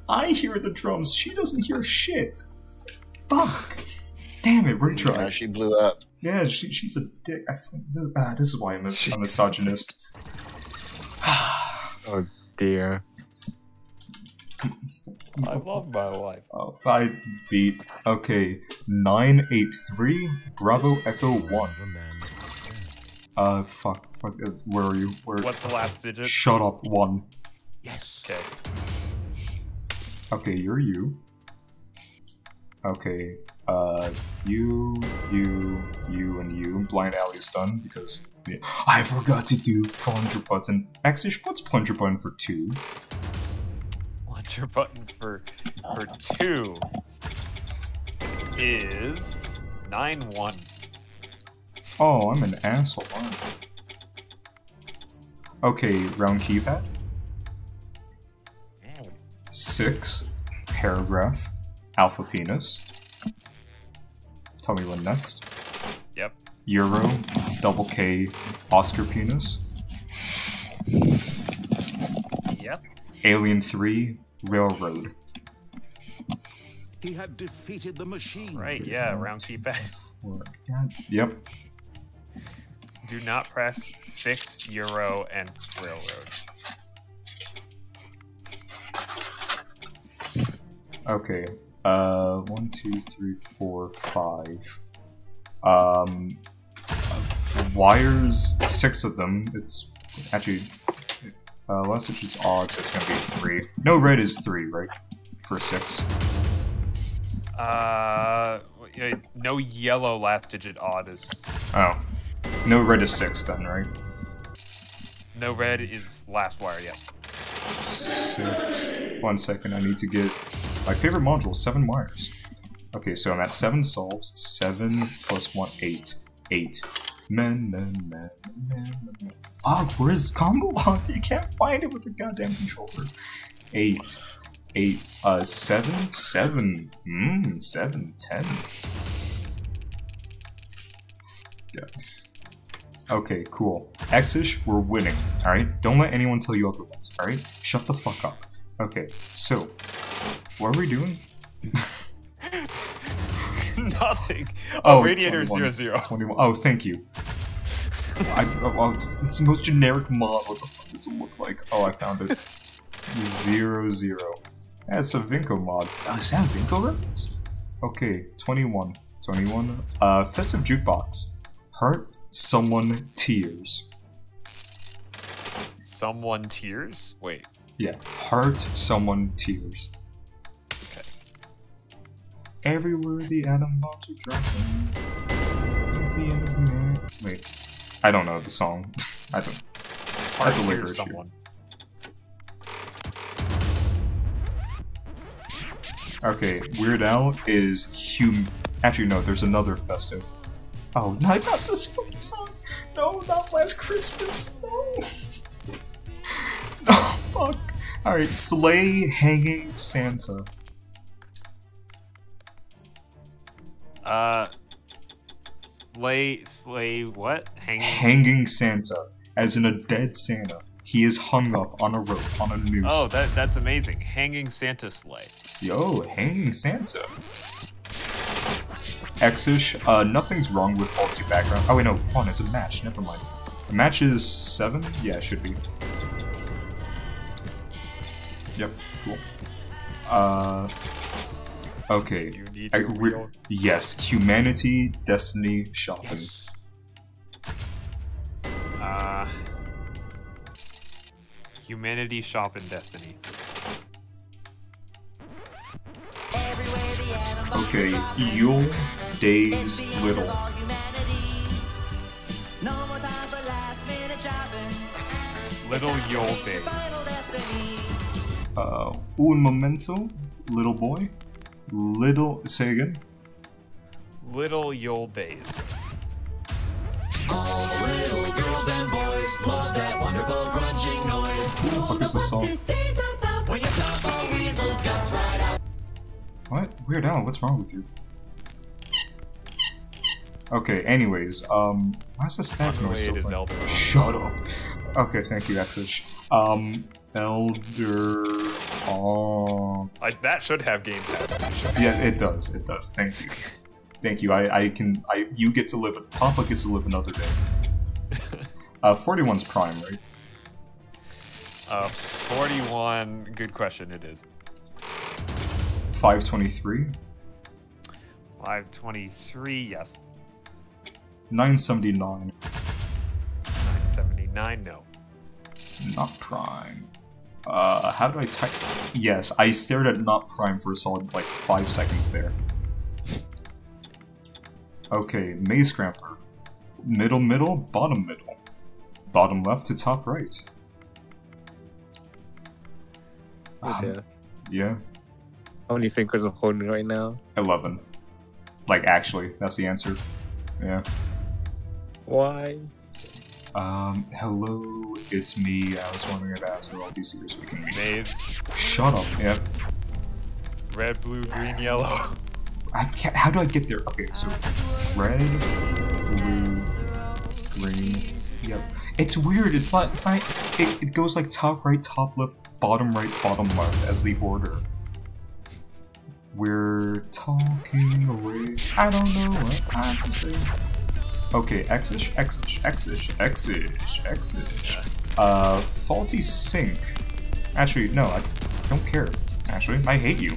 I hear the drums, she doesn't hear shit. Fuck. Damn it, retry. Yeah, she blew up. Yeah, she's a dick. This is why I'm a misogynist. Oh dear. I love my wife. Oh, 5 beat. Okay, 983 Bravo Echo 1. Fuck. Where are you? What's the last digit? Shut up, 1. Yes. Okay. Okay, you're you. Okay, you, and you. Blind Alley's done because I forgot to do plunger button. Actually, what's plunger button for 2? Plunger button for 2 is 9-1. Oh, I'm an asshole. Aren't I? Okay, round keypad. 6 paragraph alpha penis. Tell me when next. Yep. Euro double K Oscar penis. Yep. Alien 3 railroad. He had defeated the machine. Right, yeah, round keypad. 4. Yep. Do not press 6, Euro, and railroad. Okay. 1, 2, 3, 4, 5. Wires, 6 of them. It's actually last digit's odd, so it's gonna be 3. No red is 3, right? For 6. No yellow last digit odd is. Oh. No red is 6 then, right? No red is last wire, yeah. 6. 1 second, I need to get my favorite module, 7 wires. Okay, so I'm at 7 solves. 7 plus 1, 8. 8. Men. Fuck, where's combo lock? You can't find it with the goddamn controller. 8. 8. 7? 7. 7. 10. Yeah. Okay, cool. X-ish, we're winning, alright? Don't let anyone tell you otherwise, alright? Shut the fuck up. Okay, so, what are we doing? Nothing. Oh, Radiator 21, 00. 21. Oh, thank you. It's the most generic mod. What the fuck does it look like? Oh, I found it. 00. Yeah, it's a Vinco mod. Oh, is that a Vinco reference? Okay, 21. 21. Festive Jukebox. Heart someone tears. Someone tears? Wait. Yeah, heart someone tears. Okay. Everywhere the atom bombs are dropping. It's the end of the night. Wait, I don't know the song. I don't. That's a later issue. Someone. Okay, Weird Al is Actually, no, there's another festive. Oh, not this fucking song. No, not Last Christmas. No. No, fuck. Alright, Slay Hanging Santa. Slay what? Hanging Santa. As in a dead Santa. He is hung up on a rope, on a noose. Oh, that's amazing. Hanging Santa sleigh. Yo, Hanging Santa. X-ish, nothing's wrong with faulty background. Oh wait, no, hold on, it's a match, never mind. The match is 7? Yeah, it should be. Yep, cool. Okay. You need your wheel. Yes, Humanity, Destiny, Shopping. Yes. Humanity, Shop, and Destiny. Okay, Yule, Days, Little. Little Yule Days. Un Momento, Little Boy. Say again? Little Yule Days. All the little girls and boys love that wonderful crunching noise. What the fuck is this song? When you stomp a weasel's guts right out. What? Weird Al, what's wrong with you? Okay, anyways, why is the snack noise so Unrelated is funny? Elder. Shut up! Okay, thank you, Xish. Elder... Like, that should have game pads. Yeah, it does. It does. Thank you. Thank you. You get to live. Papa gets to live another day. 41's prime, right? 41. Good question. It is. 523. 523. Yes. 979. 979. No. Not prime. How do I type? Yes, I stared at not prime for a solid, like, 5 seconds there. Okay, Maze Scrambler. Middle, middle, bottom, middle. Bottom left to top right. Okay. Yeah. How many fingers I'm holding right now? 11. Like, actually, that's the answer. Yeah. Why? Hello, it's me. I was wondering if after all these years we can meet. Maze. Shut up, yep. Red, blue, green, yellow. I can't, how do I get there? Okay, so red, blue, green, yep. It's weird, it's not, it goes like top right, top left, bottom right, bottom left as the order. We're talking away, I don't know what I can say. Okay, X-ish, X-ish, X-ish, X-ish, X-ish. Faulty sync. Actually, no, I don't care. Actually, I hate you.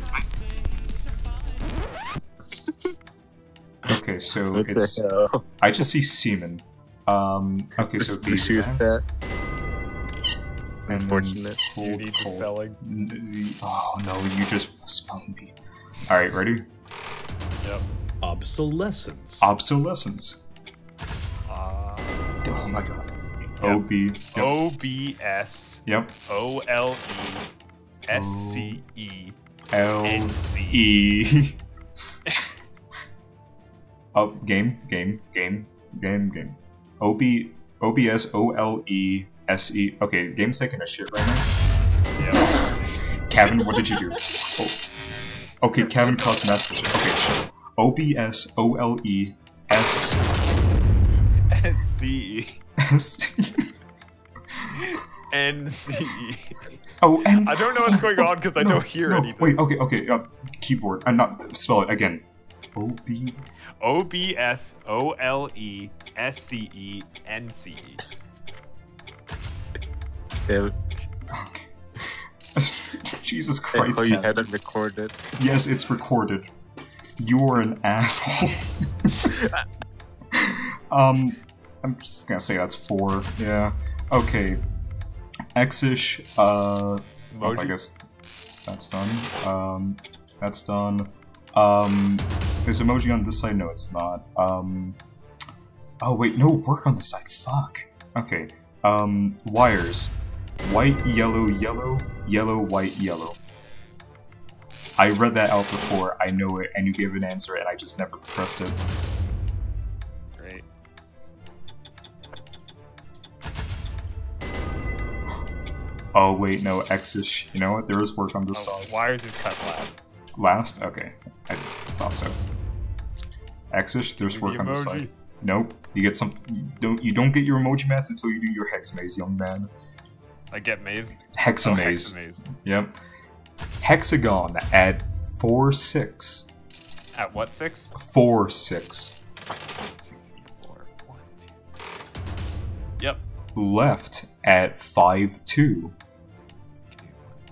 Okay, so What it's... the hell? I just see semen. Okay, so The shoe set. and Unfortunate. You need the spelling. Oh no, you just spelled me. Alright, ready? Yep. Obsolescence. Obsolescence. Oh my god. Yep. OB. Yep. OBS. Yep. OLESCE. LE. Oh, game. OBS OLESE. Okay, game's taking a shit right now. Yep. Kevin, what did you do? Oh. Okay, Kevin caused massive shit. Okay, shit. OBS OLES. SCE. NCE. Oh, and I don't know what's going on because I don't hear anything. Wait, okay. Keyboard. I'm not spell it again. OB. OBS OLESCE NCE. Yeah. Okay. Jesus Christ. Oh, you Kevin. had it recorded. Yes, it's recorded. You're an asshole. I'm just gonna say that's 4. Yeah. Okay. X-ish. I guess that's done. That's done. Is emoji on this side? No, it's not. Oh wait, no, work on this side. Fuck. Okay. Wires. White, yellow, yellow, yellow, white, yellow. I read that out before, I know it, and you gave an answer, and I just never pressed it. Great. Oh wait, no, X-ish. You know what? There is work on this side. Wires is cut last. Last? Okay. I thought so. X-ish, there's work on this side. Nope. You get some. You don't get your emoji math until you do your hex maze, young man. I get maze. Hexamaze. Oh, hexamaze. Yep. Hexagon at 4, 6. At what 6? 4, 6. 1, 2, 3, 4. 1, 2. Yep. Left at 5, 2. Okay,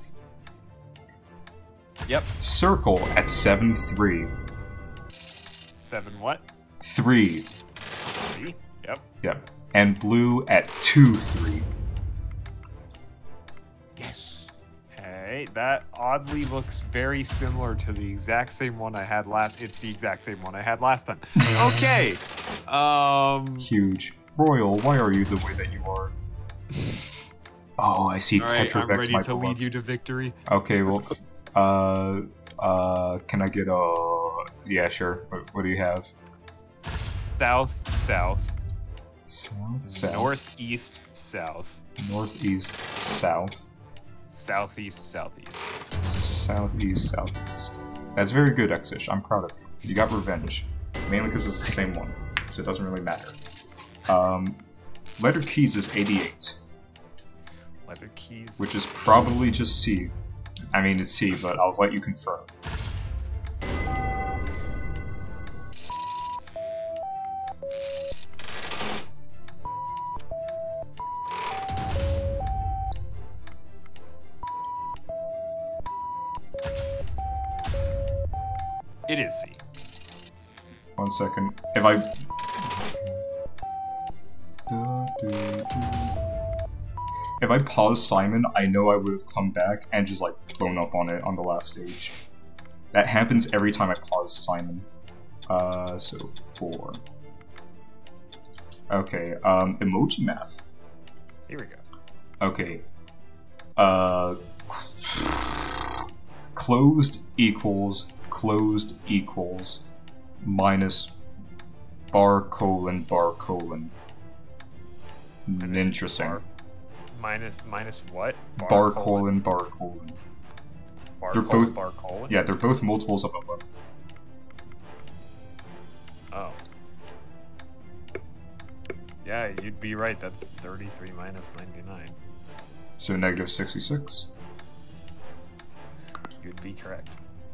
1, 2. Yep. Circle at 7, 3. 7 what? 3. 3. Yep. Yep. And blue at 2, 3. Yes. Hey, that oddly looks very similar to the exact same one I had last. It's the exact same one I had last time. Okay. Huge. Royal, why are you the way that you are? Oh, I see. All right, Tetra I'm Vex ready might to go lead up. you to victory. Okay, well, can I get a... Yeah, sure. What do you have? South, south, South, south. northeast, south, Northeast, south. southeast, southeast. Southeast, southeast. That's very good, X-ish. I'm proud of you. You got revenge. Mainly because it's the same one, so it doesn't really matter. Letter keys is 88, Letter keys. which is probably just C. I mean, it's C, but I'll let you confirm. It is C. 1 second. If I... If I pause Simon, I know I would have come back and just, like, blown up on it on the last stage. That happens every time I pause Simon. So 4. Okay, emoji math. Here we go. Okay. Closed equals minus bar colon. Interesting. Minus what? Bar colon. Bar They're both bar colon? Yeah, they're both multiples of 11. Oh. Yeah, you'd be right. That's 33 minus 99. So negative 66. You'd be correct.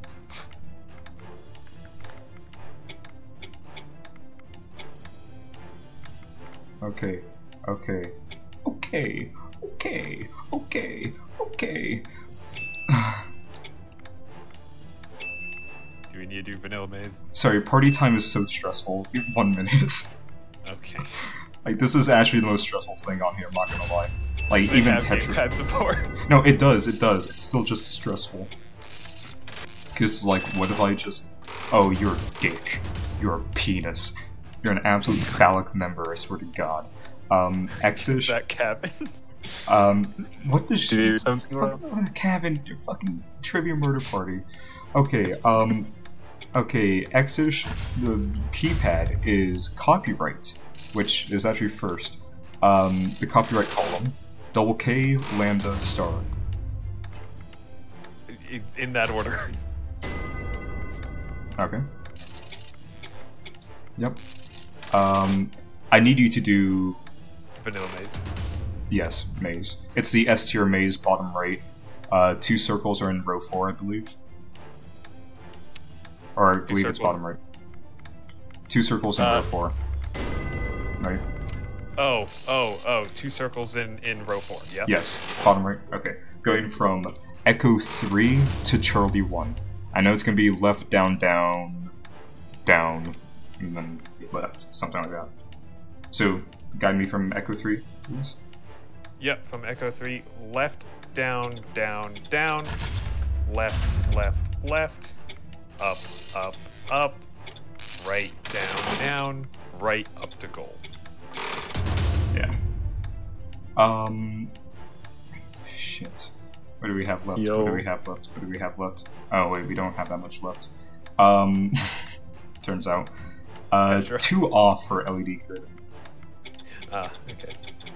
Okay. Do we need to do vanilla maze? Sorry, party time is so stressful. 1 minute. Okay. Like, this is actually the most stressful thing on here, I'm not gonna lie. Like, They even have Tetris. gamepad support. No, it does. It's still just stressful. Cause, like, what if I just... Oh, you're a dick. You're a penis. You're an absolute phallic member, I swear to God. X-ish. That Kevin. What the shit? Do something wrong? Kevin, your fucking trivia murder party. Okay, okay, X-ish, the keypad is copyright, which is actually first. The copyright column, double K, lambda, star. In that order. Okay. Yep. I need you to do... Vanilla maze. Yes, maze. It's the S tier maze, bottom right. 2 circles are in row 4, I believe. Or I believe it's bottom right. 2 circles in row 4. Right? Oh, 2 circles in row 4, yeah? Yes, bottom right. Okay. Going from Echo 3 to Charlie 1. I know it's gonna be left, down, down, down, and then left, something like that. So, guide me from Echo 3, please. Yep, from Echo 3, left, down, down, down, left, left, left, up, up, up, right, down, down, right, up to goal. Yeah. Shit. What do we have left? Yo. What do we have left? What do we have left? Oh, wait, we don't have that much left. Turns out. That's right. 2 off for LED grid. Okay.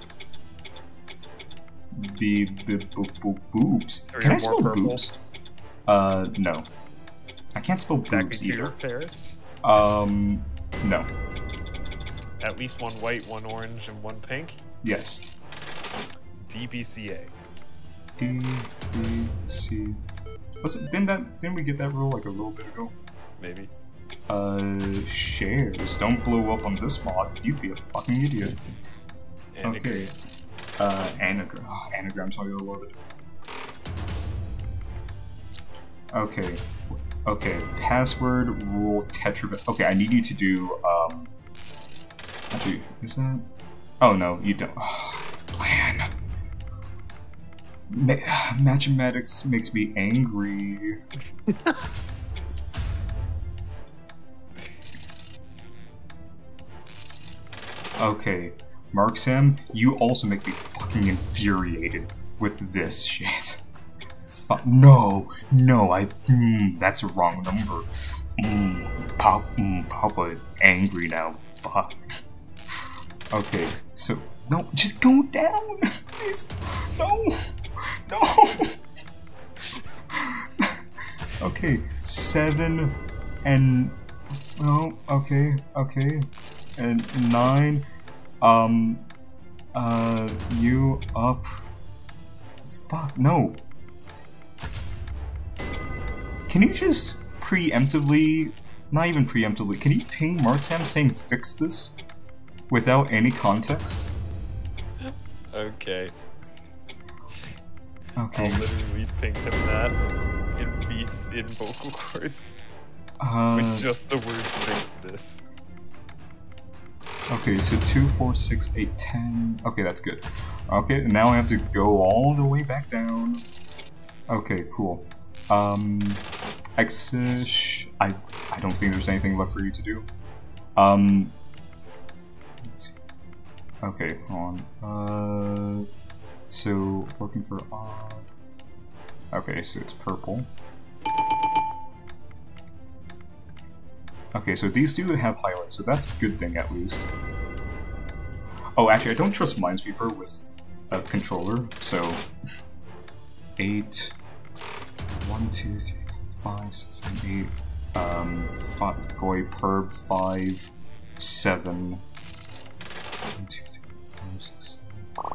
Boobs. Are Can you I spell more purple? boobs? No. I can't spell Exactly boobs Peter either. Ferris. No. At least 1 white, 1 orange, and 1 pink. Yes. DBCA. D, B, C. Didn't we get that rule like a little bit ago? Maybe. Shares. Don't blow up on this mod. You'd be a fucking idiot. And Okay. Anagram. Oh, anagrams, I love it. Okay. Okay. Password, rule, tetra. Okay, I need you to do, Actually, is that? Oh no, you don't. Oh, plan. Mathematics makes me angry. Okay, Marksam, you also make me fucking infuriated with this shit. No, that's a wrong number. Papa is angry now. Fuck. Okay, so, no, just go down, please. No. Okay, 7 and, oh, okay, and 9, you up, fuck, no. Can you just preemptively, not even preemptively, can you ping Mark Sam saying fix this without any context? Okay. Okay. I'll literally ping him that in vocal cords with just the words fix this. Okay, so 2, 4, 6, 8, 10. Okay, that's good. Okay, now I have to go all the way back down. Okay, cool. X-ish. I don't think there's anything left for you to do. Let's see. Okay, hold on. So looking for odd. Okay, so it's purple. Okay, so these do have highlights, so that's a good thing at least. Oh, actually, I don't trust Minesweeper with a controller, so 8, 1, 2, 3, 4, 5, 6, 7, 8, Goy Perb 5, 7, 1, 2, 3, 4, 5, 6, 7.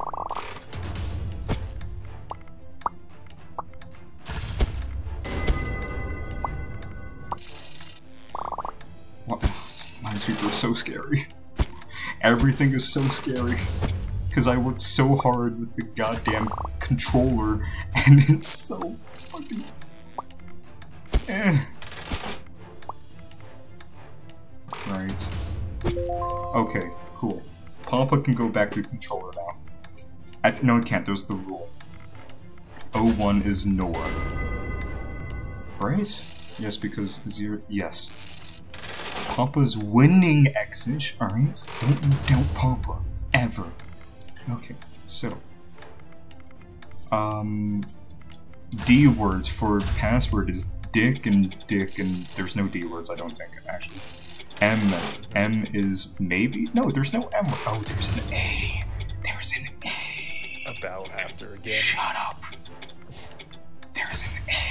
Minesweeper is so scary. Everything is so scary. Because I worked so hard with the goddamn controller, and it's so fucking... Right. Okay, cool. Pampa can go back to the controller now. No, it can't. There's the rule. 01 is Nora. Right? Yes, because 0... Yes. Pampa's winning X-ish, alright? Don't you doubt Pampa. Ever. Okay, so. D words for password is dick, and there's no D words, I don't think, actually. M is maybe? No, there's no M. Oh, there's an A. There's an A. About after again. Shut up. There's an A.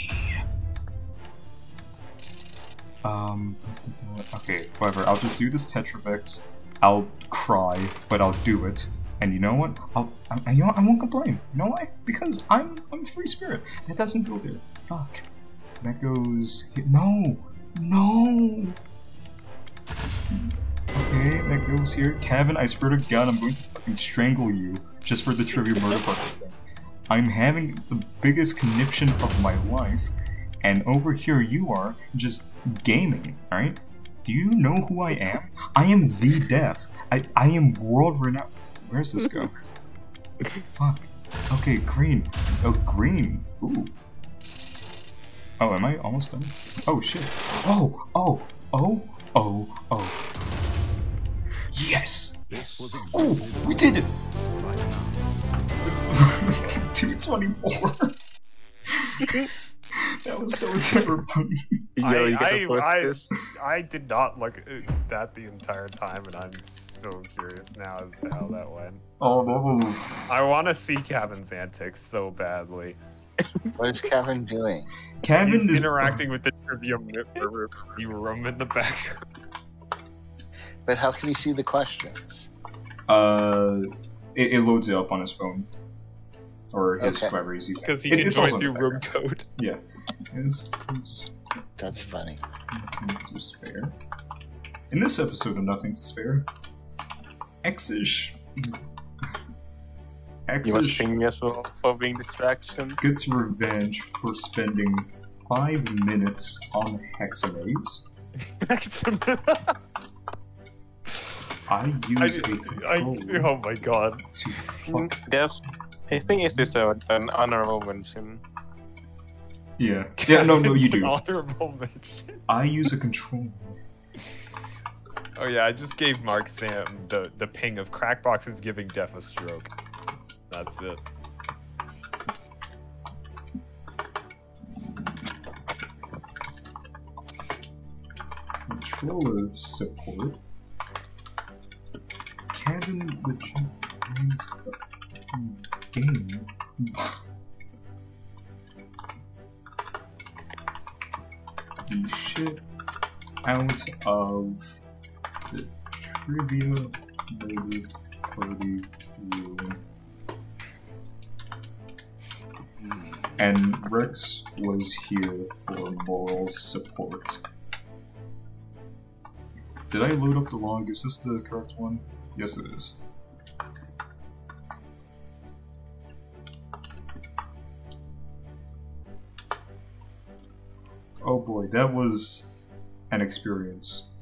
Okay, whatever, I'll just do this Tetravix. I'll cry, but I'll do it. And you know what? I won't complain. You know why? Because I'm a free spirit. That doesn't go there. Fuck. That goes here. No! No! Okay, that goes here. Kevin, I swear to God, I'm going to fucking strangle you just for the trivia murder party thing. I'm having the biggest conniption of my life, and over here you are just gaming, alright? Do you know who I am? I am the Def. I am world renowned. Where's this go? Fuck. Okay, green. Oh, green. Ooh. Oh, am I almost done? Oh, shit. Oh. Yes! Oh, we did it! 224. That was so terrifying. Yo, you get to post this? I did not look at that the entire time, and I'm so curious now as to how that went. Oh, that was... I want to see Kevin's antics so badly. What is Kevin doing? Kevin He's is interacting with the trivia room in the background. But how can he see the questions? It loads it up on his phone. Or his whoever he's using. Because he can join through room code. Yeah. That's funny. Nothing to spare. In this episode of Nothing to Spare, X-ish You must ping me as well for being distraction. gets revenge for spending 5 minutes on hexamaze. I use a controller oh my god. to fuck. I think it's just an honorable mention. Yeah, no, you do. Honorable mention. I use a controller. Oh yeah, I just gave Mark Sam the ping of Crackboxes giving Def a stroke. That's it. Controller support. Kevin legit ends the game. The shit out of the trivia murder party room. And Rex was here for moral support. Did I load up the log? Is this the correct one? Yes, it is. Oh boy, that was an experience.